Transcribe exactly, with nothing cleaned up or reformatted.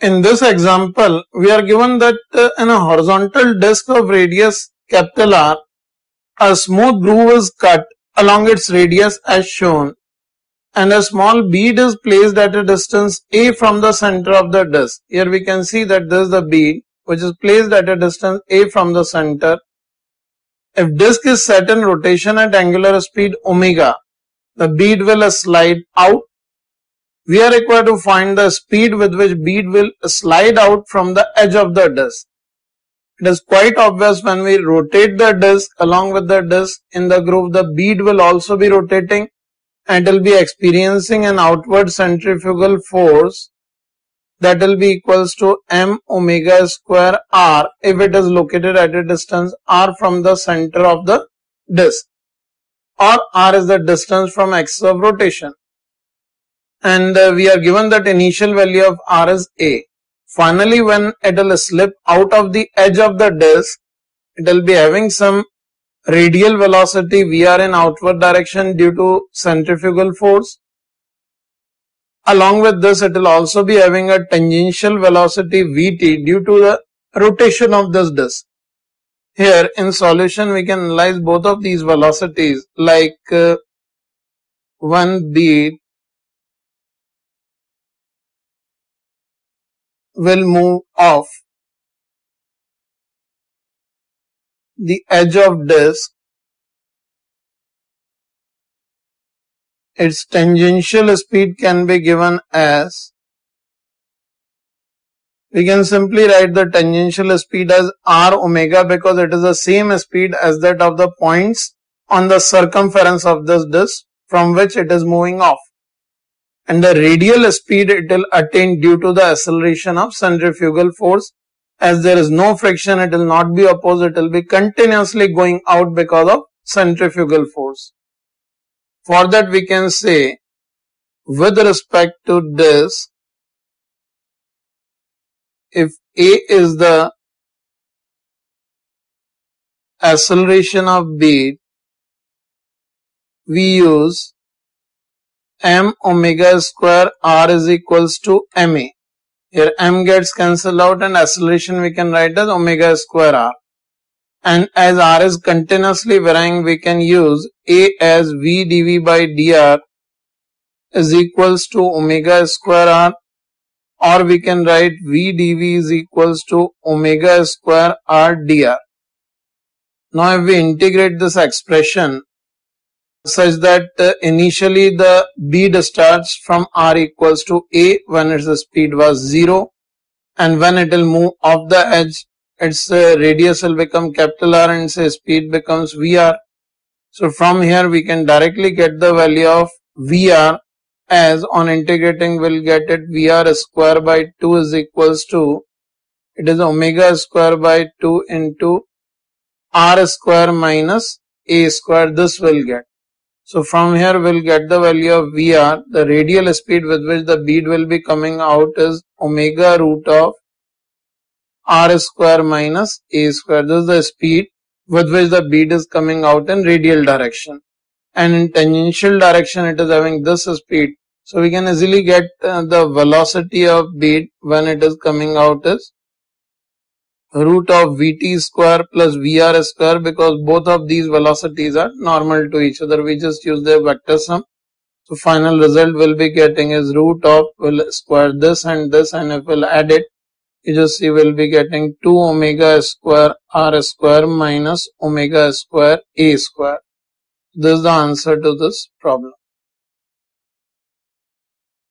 In this example, we are given that uh, in a horizontal disk of radius capital R, a smooth groove is cut along its radius as shown, and a small bead is placed at a distance A from the center of the disk. Here we can see that this is the bead which is placed at a distance A from the center. If disk is set in rotation at angular speed omega, the bead will slide out. We are required to find the speed with which bead will slide out from the edge of the disk. It is quite obvious when we rotate the disk along with the disk in the groove, the bead will also be rotating and will be experiencing an outward centrifugal force that will be equals to m omega square r if it is located at a distance r from the center of the disk, or r is the distance from axis of rotation. And uh, we are given that initial value of r is a. Finally, when it will slip out of the edge of the disk, it will be having some radial velocity vr in outward direction due to centrifugal force. Along with this, it will also be having a tangential velocity vt due to the rotation of this disk. Here in solution, we can analyze both of these velocities, like uh, one bead will move off the edge of disk. Its tangential speed can be given as, we can simply write the tangential speed as r omega because it is the same speed as that of the points on the circumference of this disk from which it is moving off. And the radial speed it will attain due to the acceleration of centrifugal force. As there is no friction, it will not be opposed, it will be continuously going out because of centrifugal force. For that we can say, with respect to this, if A is the acceleration of bead, we use m omega square r is equals to ma. Here m gets cancelled out and acceleration we can write as omega square r. And as r is continuously varying, we can use a as v dv by dr is equals to omega square r, or we can write v dv is equals to omega square r dr. Now if we integrate this expression such that uh, initially the bead starts from r equals to a when its speed was zero, and when it will move off the edge, its uh, radius will become capital R and its speed becomes vr. So from here we can directly get the value of vr, as on integrating we'll get it vr square by two is equals to, it is omega square by two into r square minus a square, this will get. So from here we'll get the value of vr. The radial speed with which the bead will be coming out is omega root of r square minus a square. This is the speed with which the bead is coming out in radial direction. And in tangential direction it is having this speed. So we can easily get uh, the velocity of bead when it is coming out is root of vt square plus vr square, because both of these velocities are normal to each other. We just use their vector sum. So final result we'll be getting is root of, we'll square this and this, and if we'll add it, you just see we'll be getting two omega square r square minus omega square a square. This is the answer to this problem.